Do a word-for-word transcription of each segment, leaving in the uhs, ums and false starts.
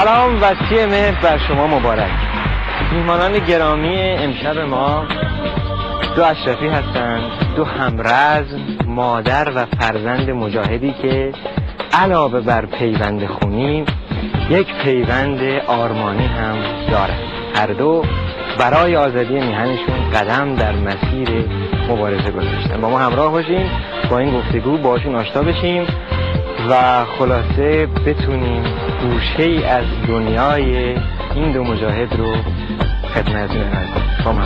سلام و سی مهر بر شما مبارک. میهمانان گرامی امشب ما دو اشرفی هستند، دو همرزم، مادر و فرزند مجاهدی که علاوه بر پیوند خونی یک پیوند آرمانی هم دارند. هر دو برای آزادی میهنشون قدم در مسیر مبارزه گذاشتن. با ما همراه باشیم، با این گفتگو باشون آشنا بشیم و خلاصه بتونیم گوشه ای از دنیای این دو مجاهد رو خدمتتون ارائه کنیم. با ما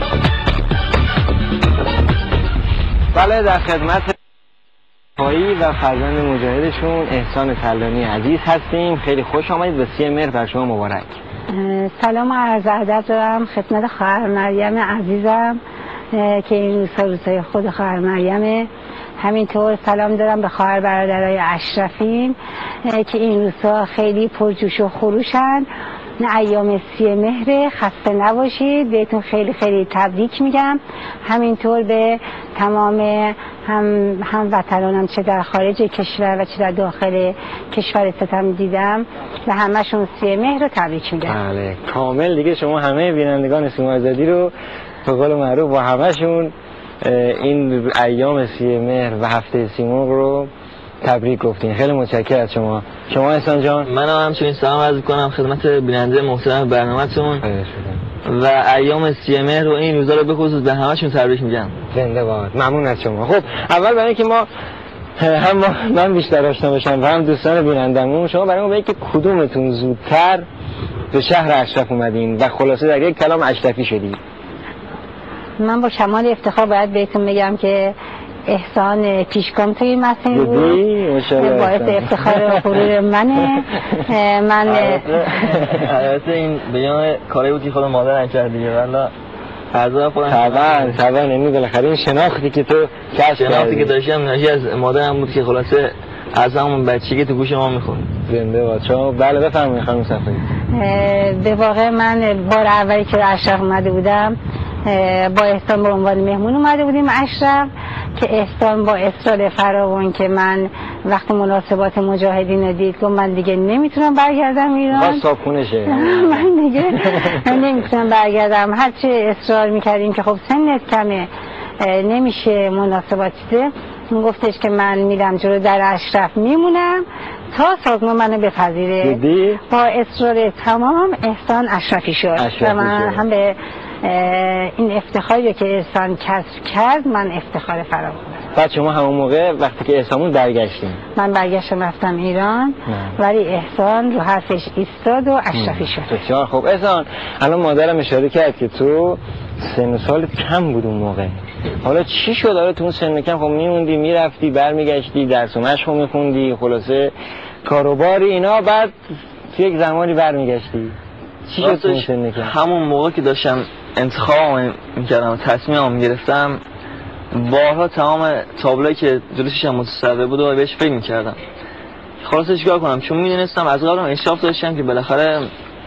بله، در خدمت پایی و فرزند مجاهدشون احسان تلانی عزیز هستیم. خیلی خوش آمدید و سی مهر بر شما مبارک. سلام و عرض ادب دارم خدمت خواهر مریم عزیزم که این روزها روزهای خود خواهر مریمه. همینطور سلام دارم به خواهر برادرای اشرفین که این روزها خیلی پرجوش و خروشن. ایام سی مهر، خسته نباشید، بهتون خیلی خیلی تبریک میگم. همینطور به تمام هم هموطنانم چه در خارج کشور و چه در داخل کشور ستم دیدم و همشون سی مهر رو تبریک میگم. بله کامل دیگه، شما همه بینندگان سیما آزادی رو به قول معروف با همشون این ایام سی مهر و هفته سیمرغ رو تبریک گفتین. خیلی متشکرم از شما. شما احسان جان؟ منم همچنین سلام عرض می‌کنم خدمت بیننده محترم برنامه‌تون و ایام سی مهر رو این روزا رو به خصوص به همشون تبریک میگم. زنده باد. ممنون از شما. خب اول برای اینکه ما هم ما من بیشتر آشنا بشم و هم دوستان بینندمون، شما برای ما بگید که کدومتون زودتر به شهر اشرف اومدین و خلاصه در یک کلام اشرفی شدید؟ من با کمال افتخار باید بهتون بگم که احسان پیشگام توی این مسیر بود، باعث افتخار و غرور منه. من البته این بیان کاری بود که خود مادر نکرد دیگه، والله فرضا خودم طبعا طبعا یعنی بالاخره این شناختی که تو کسب کردی، شناختی که داشتم ناشی از مادرم بود که خلاصه از همون بچگی که تو گوش ما میخوند. زنده باد. شما بله بفرمایید خانم صفایی. به واقع من بار اولی که اشرف اومده بودم با احسان به عنوان مهمون اومده بودیم اشرف، که احسان با اصرار فراوان که من وقت مناسبات مجاهدین دید گفت من دیگه نمیتونم برگردم ایران. باز صابخونشه. من دیگه نمیتونم برگردم. هرچی اصرار میکردیم که خب سنت کمه نمیشه مناسبات چیزه، گفتش که من میرم جلو در اشرف میمونم تا سازمان منو بپذیره. با اصرار تمام احسان اشرفی شد و من هم به این افتخاری که احسان کسب کرد من افتخار فراوان دارم. بعد شما همون موقع وقتی که احسانون برگشتیم؟ من برگشتم رفتم ایران نه. ولی احسان رو حرفش ایستاد و اشرفی شد. بسیار خوب. احسان الان مادرم اشاره کرد که تو سن و سالت کم بود اون موقع، حالا چی شد؟ آره تو اون سن کم خب میموندی میرفتی برمیگشتی درس و مشق میخوندی خلاصه کاروباری اینا، بعد یک زمانی برمیگشتی، چی شد تو اون سن کم؟ همون موقع که داشتم انتخاب میکردم تصمیمم میگرفتم بارها تمام تابلویی که جلوشش متصور بود و بهش فکر میکردم خلاصه چیکار کنم، چون میدونستم از قبلم اشراف داشتم که بالاخره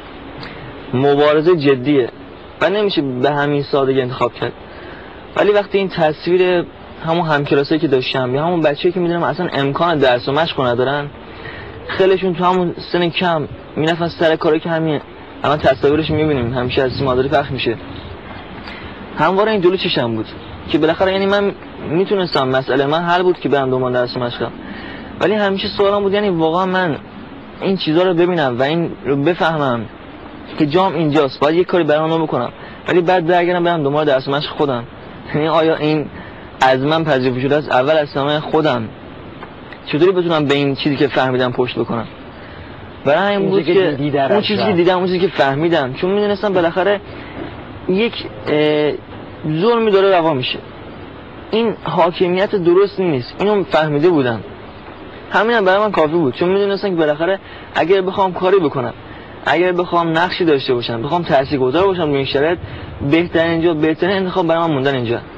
مبارزه جدیه و نمیشه به همین سادگی انتخاب کرد. ولی وقتی این تصویر همون همکلاسایی که داشتم یا همون بچه‌ای که میدونم اصلا امکان درس و مشق ندارن، خیلیشون تو همون سن کم میرفتن سر کاری که همین الان تصاویرش میبینیم همیشه از سیما آزادی پخش میشه، همواره این جلو چشم بود که بالاخره یعنی من میتونستم مسئله من حل بود که برم دنبال درس و مشقم، ولی همیشه سوالم بود یعنی واقعا من این چیزا رو ببینم و این رو بفهمم که جام اینجاست، باید یک کاری برام اون بکنم، ولی بعد برگردم برم دنبال درس و مشق خودم. یعنی آیا این از من پذیرفته شده است؟ اول از تمام خودم چطوری بتونم به این چیزی که فهمیدم پشت بکنم؟ برای این بود که اون چیزی که دیدم، اون چیزی که فهمیدم، چون میدونستم بالاخره یک ظلمی داره روا میشه، این حاکمیت درست نیست، اینو فهمیده بودم. همینم برای من کافی بود، چون میدونستم که بالاخره اگر بخوام کاری بکنم، اگر بخوام نقشی داشته باشم، بخوام تاثیرگذار باشم روی این شرایط، بهترین جا بهترین انتخاب برای من موندن اینجا.